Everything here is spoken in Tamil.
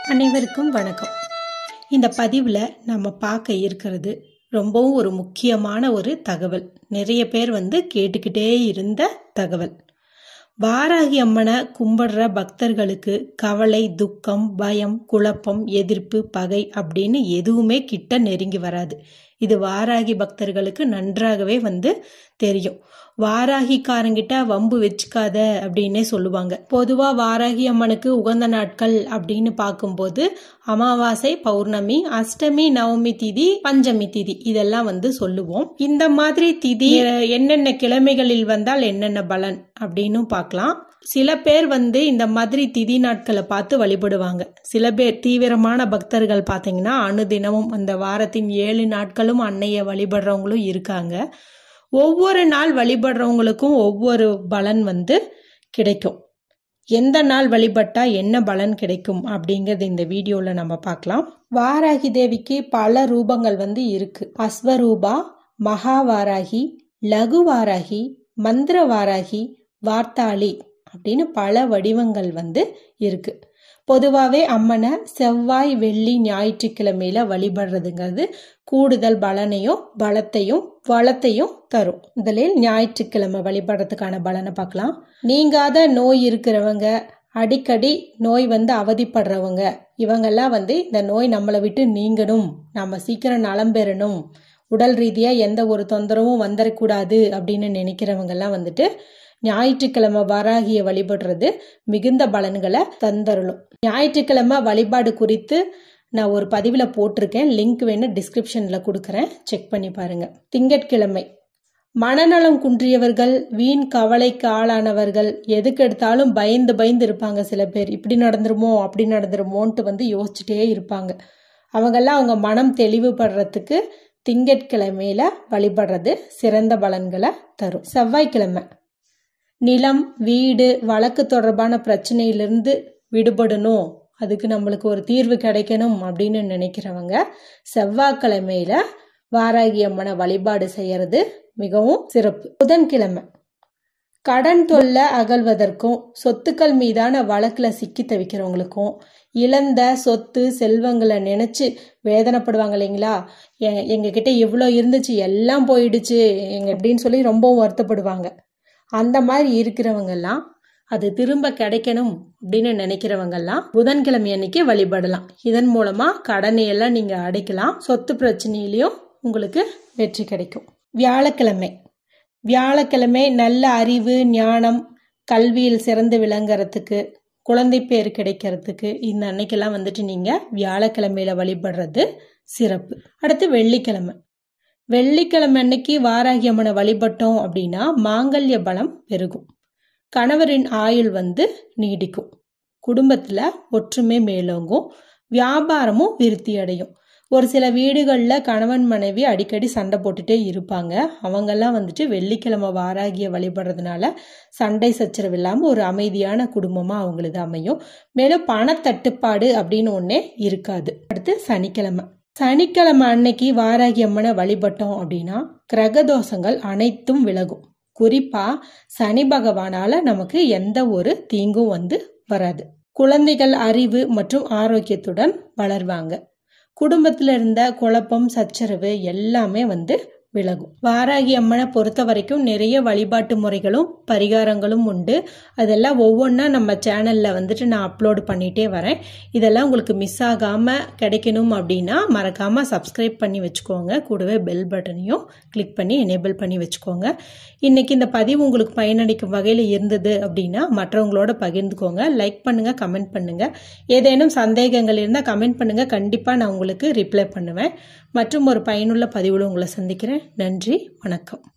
அனைவருக்கும் வணக்கம். இந்த பதிவில் நம்ம பார்க்க இருக்கிறது ரொம்பவும் ஒரு முக்கியமான ஒரு தகவல். நிறைய பேர் கேட்டுக்கிட்டே இருந்த தகவல். வாராகி அம்மனை கும்பிடுற பக்தர்களுக்கு கவலை, துக்கம், பயம், குழப்பம், எதிர்ப்பு, பகை அப்படின்னு எதுவுமே கிட்ட நெருங்கி வராது. இது வாராகி பக்தர்களுக்கு நன்றாகவே தெரியும். வாராகிக்காரங்கிட்ட வம்பு வச்சுக்காத அப்படின்னே சொல்லுவாங்க. பொதுவா வாராகி அம்மனுக்கு உகந்த நாட்கள் அப்படின்னு பார்க்கும்போது அமாவாசை, பௌர்ணமி, அஷ்டமி, நவமி திதி, பஞ்சமி திதி இதெல்லாம் சொல்லுவோம். இந்த மாதிரி திதி என்னென்ன கிழமைகளில் வந்தால் என்னென்ன பலன் அப்படின்னு பார்க்கலாம். சில பேர் இந்த மாதிரி திதி நாட்களை பார்த்து வழிபடுவாங்க. சில பேர் தீவிரமான பக்தர்கள் பார்த்தீங்கன்னா அனுதினமும் அந்த வாரத்தின் 7 நாட்களும் அன்னைய வழிபடுறவங்களும் இருக்காங்க. ஒவ்வொரு நாள் வழிபடுறவங்களுக்கும் ஒவ்வொரு பலன் கிடைக்கும். எந்த நாள் வழிபட்டா என்ன பலன் கிடைக்கும் அப்படிங்கறது இந்த வீடியோல நம்ம பார்க்கலாம். வாராகி தேவிக்கு பல ரூபங்கள் இருக்கு. அஸ்வரூபா, மகாவாராகி, லகு வாராகி, மந்திர வாராகி, வார்த்தாளி அப்படின்னு பல வடிவங்கள் இருக்கு. பொதுவாகவே அம்மனை செவ்வாய், வெள்ளி, ஞாயிற்றுக்கிழமையில வழிபடுறதுங்கிறது கூடுதல் பலனையும் பலத்தையும் வளத்தையும் தரும். முதலில் ஞாயிற்றுக்கிழமை வழிபடுறதுக்கான பலனை பார்க்கலாம். நீங்காத நோய் இருக்கிறவங்க, அடிக்கடி நோய் அவதிப்படுறவங்க, இவங்கெல்லாம் இந்த நோய் நம்மளை விட்டு நீங்கணும், நம்ம சீக்கிரம் நலம் பெறணும், உடல் ரீதியா எந்த ஒரு தொந்தரவும் வந்துடக்கூடாது அப்படின்னு நினைக்கிறவங்க எல்லாம் ஞாயிற்றுக்கிழமை வாராகிய வழிபடுறது மிகுந்த பலன்களை தந்தருளும். ஞாயிற்றுக்கிழமை வழிபாடு குறித்து நான் ஒரு பதிவுல போட்டிருக்கேன். லிங்க் வேணும் டிஸ்கிரிப்ஷன்ல கொடுக்கறேன், செக் பண்ணி பாருங்க. திங்கட்கிழமை மனநலம் குன்றியவர்கள், வீண் கவலைக்கு ஆளானவர்கள், எதுக்கு எடுத்தாலும் பயந்து இருப்பாங்க. சில பேர் இப்படி நடந்துருமோ அப்படி நடந்துருமோன்ட்டு யோசிச்சுட்டே இருப்பாங்க. அவங்கெல்லாம் அவங்க மனம் தெளிவுபடுறதுக்கு திங்கட்கிழமையில வழிபடுறது சிறந்த பலன்களை தரும். செவ்வாய்க்கிழமை நிலம், வீடு, வழக்கு தொடர்பான பிரச்சனையிலிருந்து விடுபடணும், அதுக்கு நம்மளுக்கு ஒரு தீர்வு கிடைக்கணும் அப்படின்னு நினைக்கிறவங்க செவ்வாய்க்கிழமையில வாராகி அம்மனை வழிபாடு செய்யறது மிகவும் சிறப்பு. புதன்கிழமை கடன் தொல்லை அகல்வதற்கும், சொத்துக்கள் மீதான வழக்குல சிக்கி தவிக்கிறவங்களுக்கும், இழந்த சொத்து செல்வங்களை நினைச்சு வேதனைப்படுவாங்க இல்லைங்களா, எங்க கிட்ட இவ்வளோ இருந்துச்சு எல்லாம் போயிடுச்சு அப்படின்னு சொல்லி ரொம்பவும் வருத்தப்படுவாங்க. அந்த மாதிரி இருக்கிறவங்கெல்லாம் அது திரும்ப கிடைக்கணும் அப்படின்னு நினைக்கிறவங்கெல்லாம் புதன்கிழமை அன்னைக்கு வழிபடலாம். இதன் மூலமா கடனை எல்லாம் நீங்க அடைக்கலாம். சொத்து பிரச்சனையிலையும் உங்களுக்கு வெற்றி கிடைக்கும். வியாழக்கிழமை நல்ல அறிவு, ஞானம், கல்வியில் சிறந்து விளங்குறதுக்கு, குழந்தை பேர் கிடைக்கிறதுக்கு இந்த அன்னைக்கெல்லாம் நீங்க வியாழக்கிழமையில வழிபடுறது சிறப்பு. அடுத்து வெள்ளிக்கிழமை அன்னைக்கு வாராகி அம்மனை வழிபட்டோம் அப்படின்னா மாங்கல்ய பலம் பெருகும், கணவரின் ஆயுள் நீடிக்கும், குடும்பத்துல ஒற்றுமை மேலோங்கும், வியாபாரமும் விருத்தி அடையும். ஒரு சில வீடுகள்ல கணவன் மனைவி அடிக்கடி சண்டை போட்டுட்டே இருப்பாங்க. அவங்கெல்லாம் வெள்ளிக்கிழமை வாராகிய வழிபடுறதுனால சண்டை சச்சரவு இல்லாம ஒரு அமைதியான குடும்பமா அவங்களுக்கு அமையும். மேலும் பணத்தட்டுப்பாடு அப்படின்னு ஒன்னே இருக்காது. அடுத்து சனிக்கிழமை அன்னைக்கு வாராகி அம்மனை வழிபட்டோம் அப்படின்னா கிரகதோஷங்கள் அனைத்தும் விலகும். குறிப்பா சனி பகவானால நமக்கு எந்த ஒரு தீங்கும் வராது. குழந்தைகள் அறிவு மற்றும் ஆரோக்கியத்துடன் வளர்வாங்க. குடும்பத்துல இருந்த குழப்பம், சச்சரவு எல்லாமே விலகும். வாராகி அம்மனை பொறுத்த வரைக்கும் நிறைய வழிபாட்டு முறைகளும் பரிகாரங்களும் உண்டு. அதெல்லாம் ஒவ்வொன்றா நம்ம சேனல்ல நான் அப்லோடு பண்ணிட்டே வரேன். இதெல்லாம் உங்களுக்கு மிஸ் ஆகாம கிடைக்கணும் அப்படின்னா மறக்காம சப்ஸ்கிரைப் பண்ணி வச்சுக்கோங்க. கூடவே பெல் பட்டனையும் கிளிக் பண்ணி எனேபிள் பண்ணி வச்சுக்கோங்க. இன்னைக்கு இந்த பதிவு உங்களுக்கு பயனளிக்கும் வகையில் இருந்தது அப்படின்னா மற்றவங்களோட பகிர்ந்துக்கோங்க. லைக் பண்ணுங்க, கமெண்ட் பண்ணுங்க. ஏதேனும் சந்தேகங்கள் இருந்தால் கமெண்ட் பண்ணுங்க, கண்டிப்பா நான் உங்களுக்கு ரிப்ளை பண்ணுவேன். மற்றும் ஒரு பயனுள்ள பதிவுல உங்களை சந்திக்கிறேன். நன்றி, வணக்கம்.